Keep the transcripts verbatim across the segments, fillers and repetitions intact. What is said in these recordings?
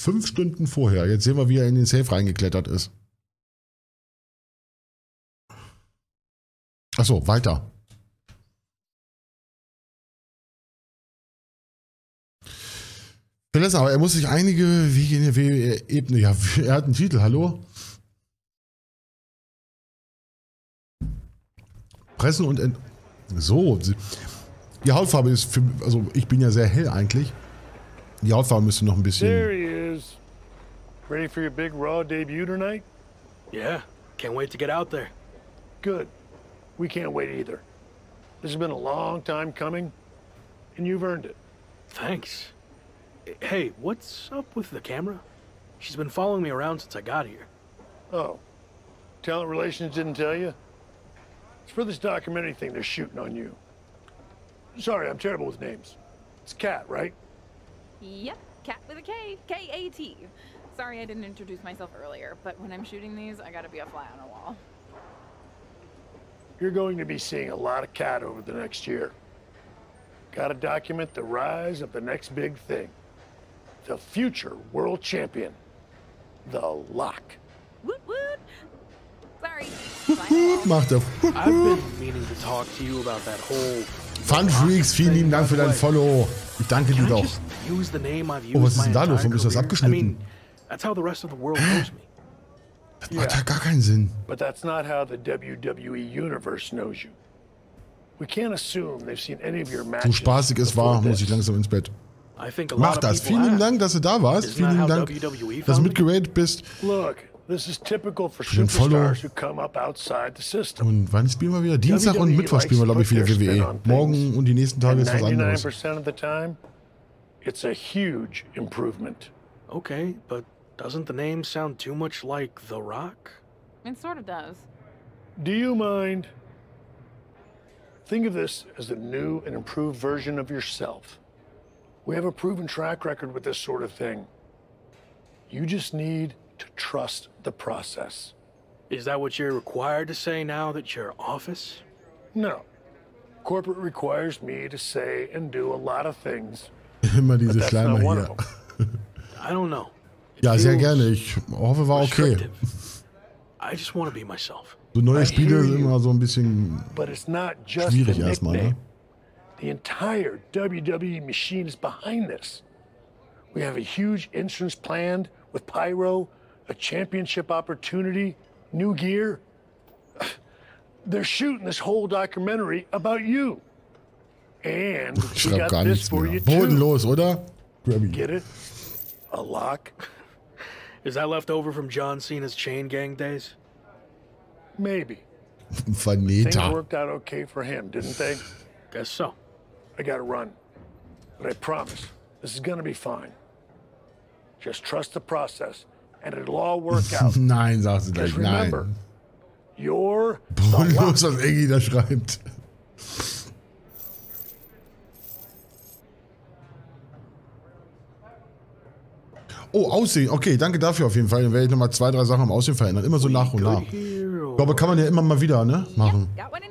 Fünf Stunden vorher. Jetzt sehen wir, wie er in den Safe reingeklettert ist. Achso, weiter. Aber er muss sich einige Wege in der W W E-Ebene. Ja, er hat einen Titel, hallo? Pressen und Ent so. Die Hautfarbe ist für, also ich bin ja sehr hell eigentlich. Die Hautfarbe müsste noch ein bisschen. There he is. Ready for your big Raw debut tonight? Yeah, can't wait to get out there. Good. We can't wait either. This has been a long time coming, and you've earned it. Thanks. Hey, what's up with the camera? She's been following me around since I got here. Oh, talent relations didn't tell you? It's for this documentary thing they're shooting on you. Sorry, I'm terrible with names. It's Kat, right? Yep, Kat with a K, K A T. Sorry I didn't introduce myself earlier, but when I'm shooting these, I gotta be a fly on a wall. You're going to be seeing a lot of Kat over the next year. Gotta document the rise of the next big thing. The future world champion. The Lock. Woot woot! Sorry. Macht er. I've been meaning to talk to you about that whole Fun Freaks, vielen lieben Dank für dein Follow. Ich danke dir doch. Oh, was ist denn da los? Warum ist das abgeschnitten? That's how the rest of the world knows me. Das macht ja gar keinen Sinn. But that's not how the W W E universe knows you. We can't assume they've seen any of your matches. So spaßig es war, muss ich langsam ins Bett. Mach das. Vielen lieben Dank, dass du da warst. Vielen lieben Dank, dass du mitgeratet bist. Look, this is typical for superstars who come up outside the system. Und wann spielen wir wieder? Dienstag und Mittwoch spielen wir, glaube ich, wieder W W E. Morgen und die nächsten Tage ist was anderes. ninety-nine percent of the time, it's a huge improvement. Okay, but doesn't the name sound too much like The Rock? It sort of does. Do you mind? Think of this as a new and improved version of yourself. We have a proven track record with this sort of thing. You just need to trust the process. Is that what you're required to say now that you're office? No. Corporate requires me to say and do a lot of things. Immer diese Schleimer hier. I don't know. Ja, sehr gerne. Ich hoffe, war okay. I just want to be myself. So neue Spiele sind immer so ein bisschen schwierig erstmal, ne? The entire W W E machine is behind this. We have a huge entrance planned with Pyro, a championship opportunity, new gear. They're shooting this whole documentary about you. And we got this for you too. Bodenlos, oder? Get it? A lock? Is that left over from John Cena's Chain Gang days? Maybe. Vaneta. Things worked out okay for him, didn't they? Guess so. I gotta run. But I promise, this is gonna be fine. Just trust the process, and it'll all work out. Nein, sagst du gleich, nein. Remember, you're Bodenlos, was Eggy da schreibt. Oh, Aussehen. Okay, danke dafür auf jeden Fall. Dann werde ich nochmal zwei, drei Sachen am Aussehen verändern. Immer so nach und nach. Ich glaube, kann man ja immer mal wieder, ne? Machen.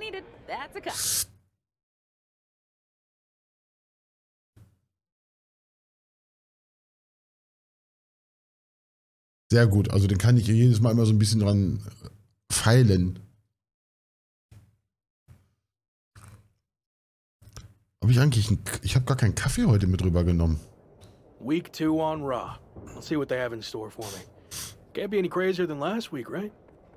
Sehr gut. Also den kann ich jedes Mal immer so ein bisschen dran feilen. Habe ich eigentlich einen, ich habe gar keinen Kaffee heute mit rübergenommen. Week two on Raw. Let's see what they have in store for me. Can't be any crazier than last week, right?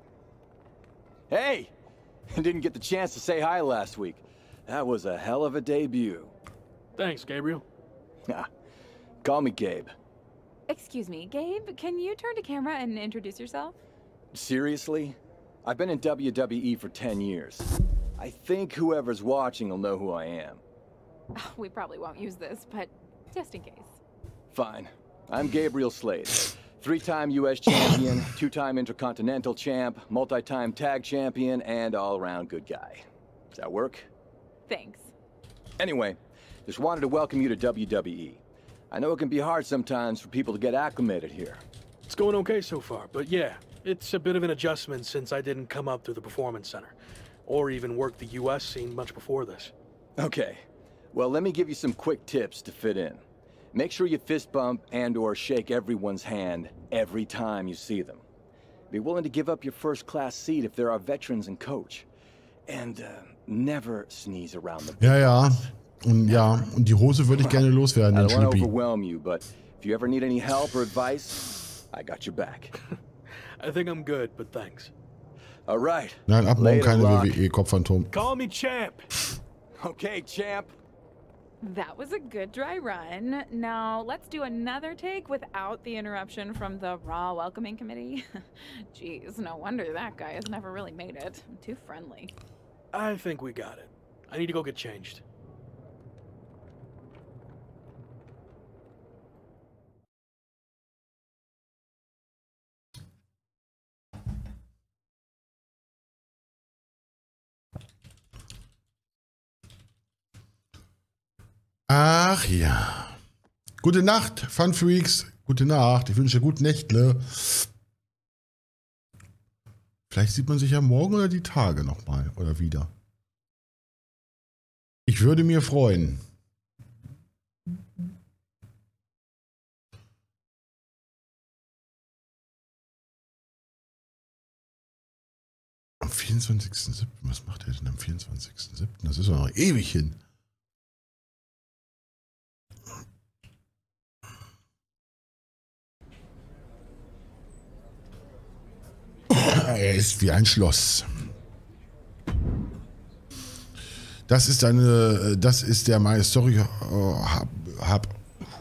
Hey! I didn't get the chance to say hi last week. That was a hell of a debut. Thanks, Gabriel. Call me Gabe. Excuse me, Gabe, can you turn to camera and introduce yourself? Seriously? I've been in W W E for ten years. I think whoever's watching will know who I am. We probably won't use this, but just in case. Fine. I'm Gabriel Slade. Three-time U S champion, two-time Intercontinental champ, multi-time tag champion, and all-around good guy. Does that work? Thanks. Anyway, just wanted to welcome you to W W E. I know it can be hard sometimes for people to get acclimated here. It's going okay so far, but yeah, it's a bit of an adjustment since I didn't come up through the Performance Center, or even work the U S scene much before this. Okay. Well, let me give you some quick tips to fit in. Make sure you fist bump and or shake everyone's hand every time you see them. Be willing to give up your first class seat if there are veterans and coach. And uh, never sneeze around the Ja, ja. Und ja, und die Hose würde ich gerne loswerden, I den don't want to Schlippi. overwhelm you, but if you ever need any help or advice, I got your back. I think I'm good, but thanks. All right. Nein, ab morgen Later, keine Rock. W W E-Kopfphantom. Call me champ. Okay, champ. That was a good dry run. Now, let's do another take without the interruption from the Raw welcoming committee. Jeez, no wonder that guy has never really made it. Too friendly. I think we got it. I need to go get changed. Ach ja. Gute Nacht, Fun Freaks. Gute Nacht. Ich wünsche gute Nächte. Vielleicht sieht man sich ja morgen oder die Tage nochmal oder wieder. Ich würde mir freuen. Am vierundzwanzigsten siebten Was macht er denn am vierundzwanzigsten siebten Das ist doch noch ewig hin. Er ist wie ein Schloss. Das ist eine, das ist der meine Story. Hab, hab.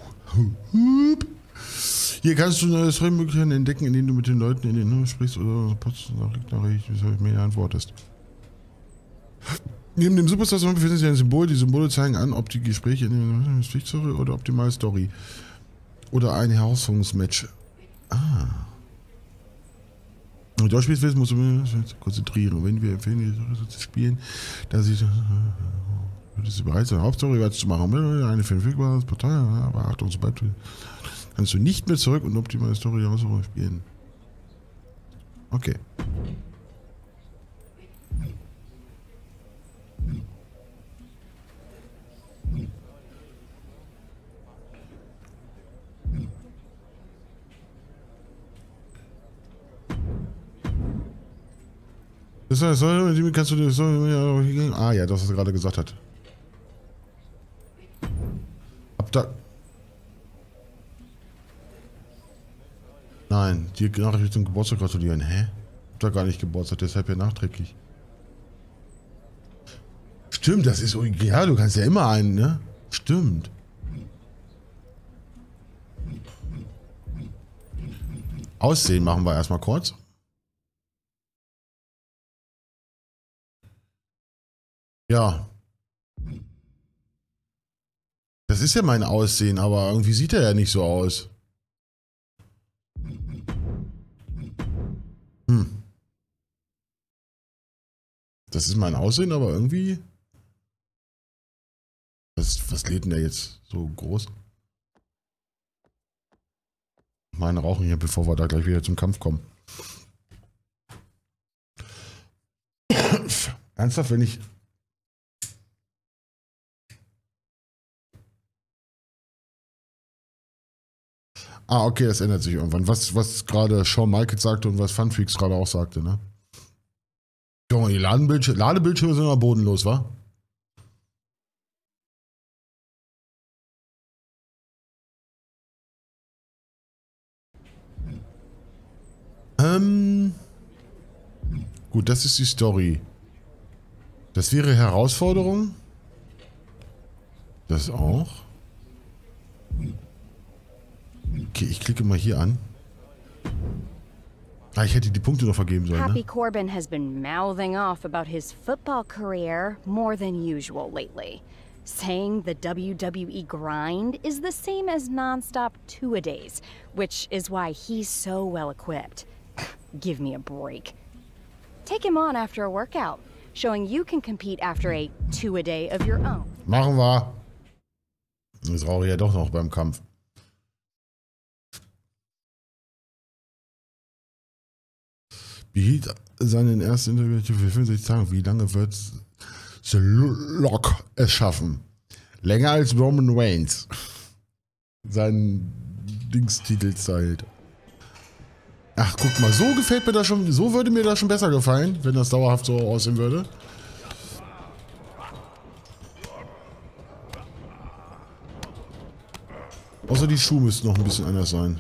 Hier kannst du neue Storymöglichkeiten entdecken, indem du mit den Leuten in den Nummern sprichst oder Postnachricht, wie du mir antwortest. Neben dem Superstar befindet sich ein Symbol. Die Symbole zeigen an, ob die Gespräche in den Pflichtstory oder optimale Story oder ein Herausforderungsmatch. Ah. Wenn du Deutsch spielst, musst du mich konzentrieren. Wenn wir empfehlen, die zu spielen, da sie würdest du bereit sein, Hauptstory weiter zu machen. Eine verfügbare Partei, aber Achtung, sobald du kannst du nicht mehr zurück und optimale Story spielen. Okay. Das heißt, kannst du das ah ja, das was er gerade gesagt hat. Ab da. Nein, die Nachricht zum Geburtstag gratulieren. Hä? Hab da gar nicht Geburtstag, deshalb ja nachträglich. Stimmt, das ist ja, du kannst ja immer einen, ne? Stimmt. Aussehen machen wir erstmal kurz. Ja. Das ist ja mein Aussehen, aber irgendwie sieht er ja nicht so aus. Hm. Das ist mein Aussehen, aber irgendwie... Was, was lädt denn der jetzt so groß? Meine rauchen hier, bevor wir da gleich wieder zum Kampf kommen. Ernsthaft, wenn ich... Ah, okay, das ändert sich irgendwann. Was, was gerade Shawn Michaels sagte und was Funfreaks gerade auch sagte, ne? Junge, die Ladebildschirme, Ladebildschirme sind aber bodenlos, wa? Ähm. Gut, das ist die Story. Das wäre Herausforderung. Das auch. Okay, ich klicke mal hier an. Ah, ich hätte die Punkte noch vergeben sollen, Happy ne? Corbin has been mouthing off about his football career more than usual lately, saying the W W E grind is the same as non-stop two-a-days, which is why he's so well equipped. Give me a break. Take him on after a workout, showing you can compete after a two-a-day of your own. Machen wir. Das brauche ich ja doch noch beim Kampf. Behielt seinen ersten Interview für fünfundsechzig Tage. Wie lange wird The Lock es schaffen? Länger als Roman Reigns. seinen Dingstitel zahlt. Ach, guck mal, so gefällt mir das schon, so würde mir das schon besser gefallen, wenn das dauerhaft so aussehen würde. Außer die Schuhe müssten noch ein bisschen anders sein.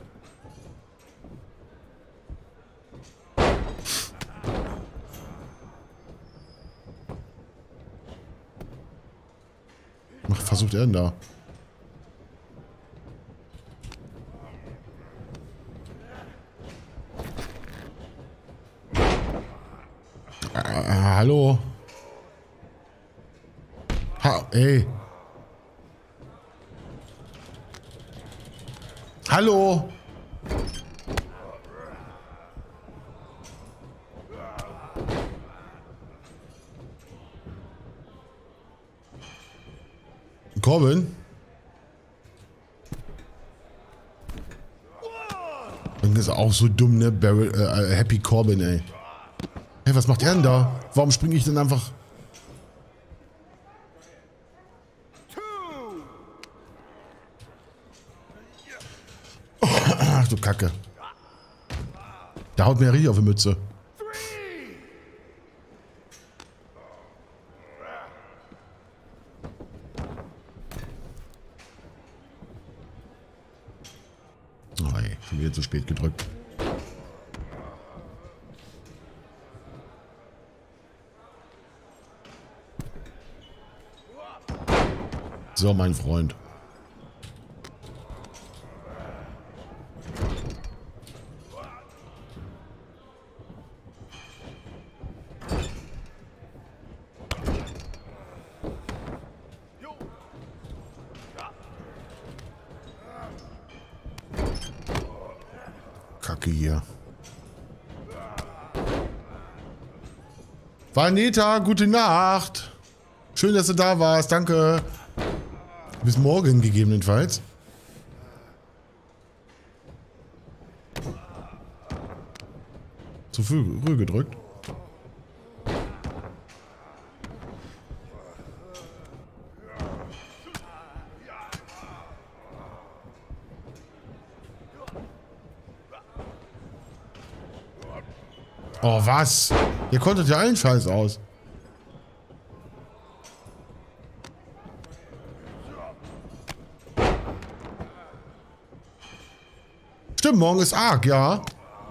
Was versucht er denn da? Äh, hallo? Ha, ey. Hallo? Corbin? Das ist auch so dumm, ne? Barrel, äh, Happy Corbin, ey. Hey, was macht er denn da? Warum springe ich denn einfach... Ach du Kacke. Da haut mir richtig auf die Mütze. Oh, ey, schon wieder zu spät gedrückt. So, mein Freund. Kacke hier. Vanita, gute Nacht. Schön, dass du da warst. Danke. Bis morgen gegebenenfalls. Zu früh gedrückt. Oh, was? Ihr konntet ja allen Scheiß aus. Stimmt, morgen ist arg, ja.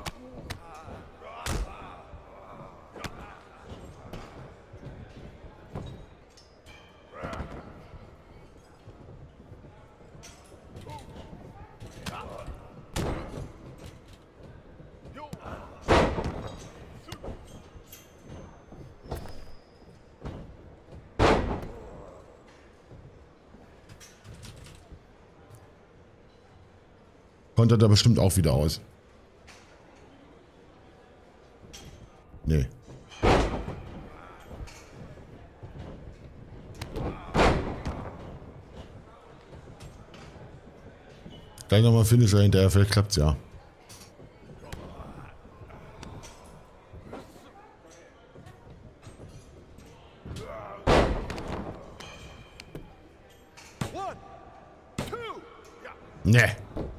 Konnte da bestimmt auch wieder aus. Nee. Gleich nochmal Finisher hinterher, vielleicht klappt's ja. Nee.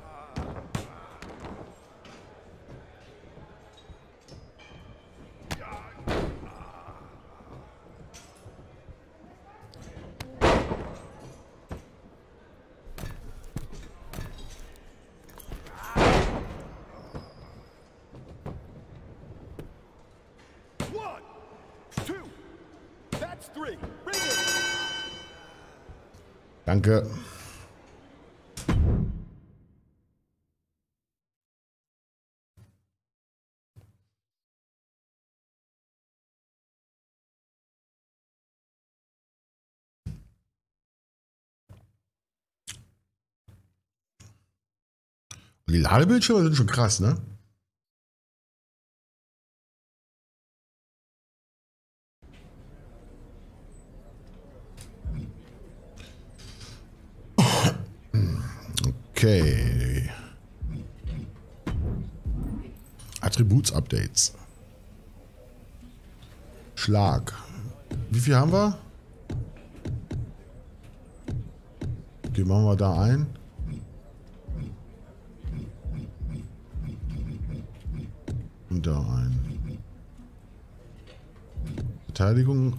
Danke. Die Ladebildschirme sind schon krass, ne? Okay. Attributs-Updates. Schlag. Wie viel haben wir? Okay, machen wir da ein. kommt da ein. Verteidigung.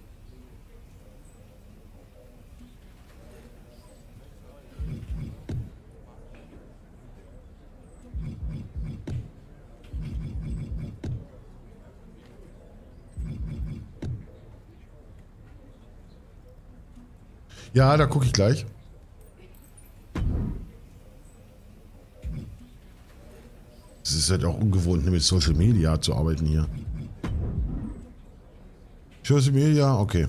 Ja, da gucke ich gleich. Es ist halt auch ungewohnt, mit Social Media zu arbeiten hier. Social Media, okay.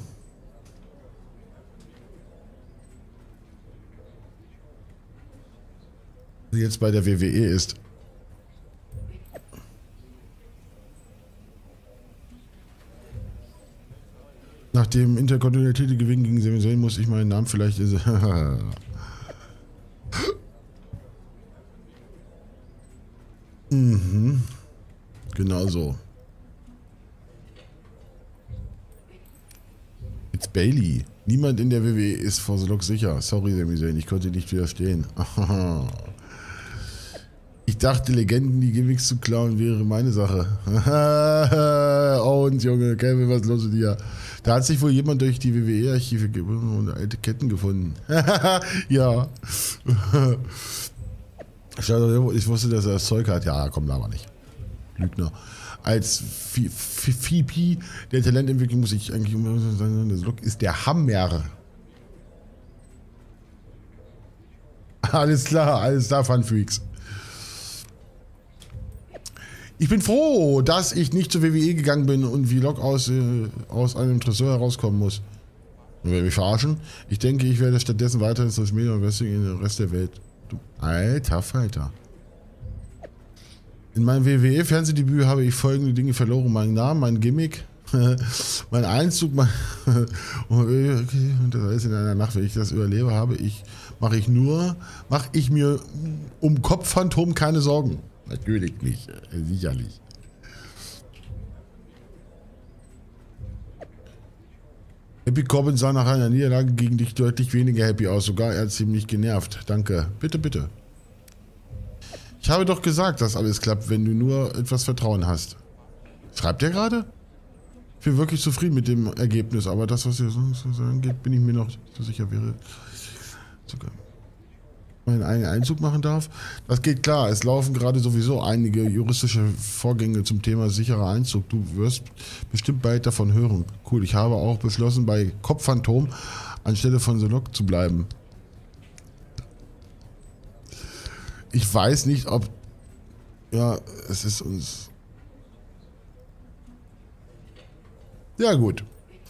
Die jetzt bei der W W E ist. Nach dem Interkontinentalgewinn gegen Sami Zayn muss ich meinen Namen vielleicht... mhm. Genau so. It's Bailey. Niemand in der W W E ist vor The Rock sicher. Sorry, Sami Zayn, ich konnte nicht widerstehen. Ich dachte, Legenden, die Gimmicks zu klauen, wäre meine Sache. Und Junge, Kevin, was ist los mit dir? Da hat sich wohl jemand durch die W W E-Archive und alte Ketten gefunden. Ja. Ich wusste, dass er das Zeug hat. Ja, komm, aber nicht. Lügner. Als V P der Talententwicklung muss ich eigentlich sagen, das Look ist der Hammer. Alles klar, alles klar, Funfreaks. Ich bin froh, dass ich nicht zur W W E gegangen bin und Vlog aus, äh, aus einem Tresor herauskommen muss. Und will mich verarschen? Ich denke, ich werde stattdessen weiterhin Social Media und Wrestling in den Rest der Welt. Du alter Falter. In meinem W W E-Fernsehdebüt habe ich folgende Dinge verloren. Meinen Namen, mein Gimmick, mein Einzug, mein und das heißt in einer Nacht, wenn ich das überlebe, habe ich, mache ich nur, mache ich mir um Kopfphantom keine Sorgen. Natürlich nicht, sicherlich. Happy Corbin sah nach einer Niederlage gegen dich deutlich weniger happy aus, sogar er ziemlich genervt. Danke. Bitte, bitte. Ich habe doch gesagt, dass alles klappt, wenn du nur etwas Vertrauen hast. Schreibt er gerade? Ich bin wirklich zufrieden mit dem Ergebnis, aber das, was ihr sonst so angeht, bin ich mir noch so sicher wäre. Sogar meinen eigenen Einzug machen darf. Das geht klar. Es laufen gerade sowieso einige juristische Vorgänge zum Thema sicherer Einzug. Du wirst bestimmt bald davon hören. Cool. Ich habe auch beschlossen, bei Kopfphantom anstelle von The Rock zu bleiben. Ich weiß nicht, ob... Ja, es ist uns... Ja, gut.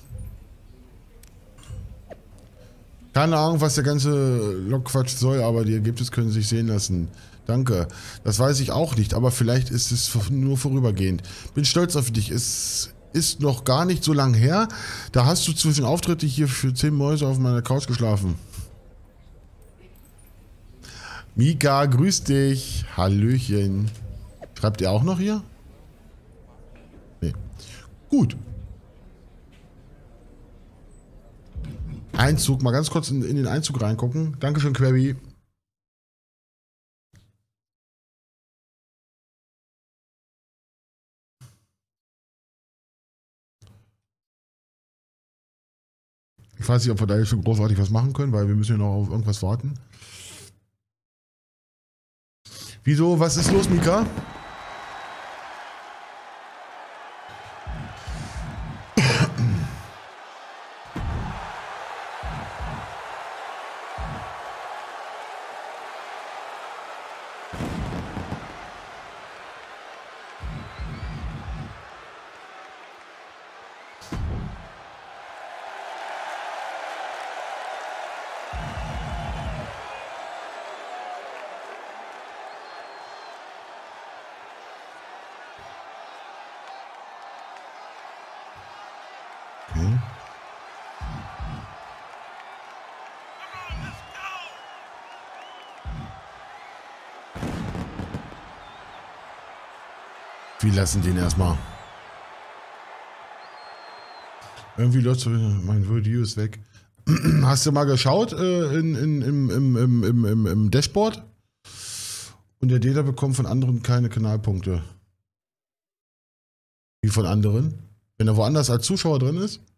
Keine Ahnung, was der ganze Logquatsch soll, aber die Ergebnisse können sich sehen lassen. Danke. Das weiß ich auch nicht, aber vielleicht ist es nur vorübergehend. Bin stolz auf dich. Es ist noch gar nicht so lang her. Da hast du zwischen Auftritte hier für zehn Mäuse auf meiner Couch geschlafen. Mika, grüß dich. Hallöchen. Schreibt ihr auch noch hier? Nee. Gut. Einzug, mal ganz kurz in, in den Einzug reingucken. Dankeschön, Query. Ich weiß nicht, ob wir da jetzt schon großartig was machen können, weil wir müssen ja noch auf irgendwas warten. Wieso? Was ist los, Mika? Wir lassen den erstmal. Irgendwie läuft so, mein Video ist weg. Hast du mal geschaut äh, in, in, im, im, im, im, im, im Dashboard? Und der Dealer bekommt von anderen keine Kanalpunkte. Wie von anderen. Wenn er woanders als Zuschauer drin ist.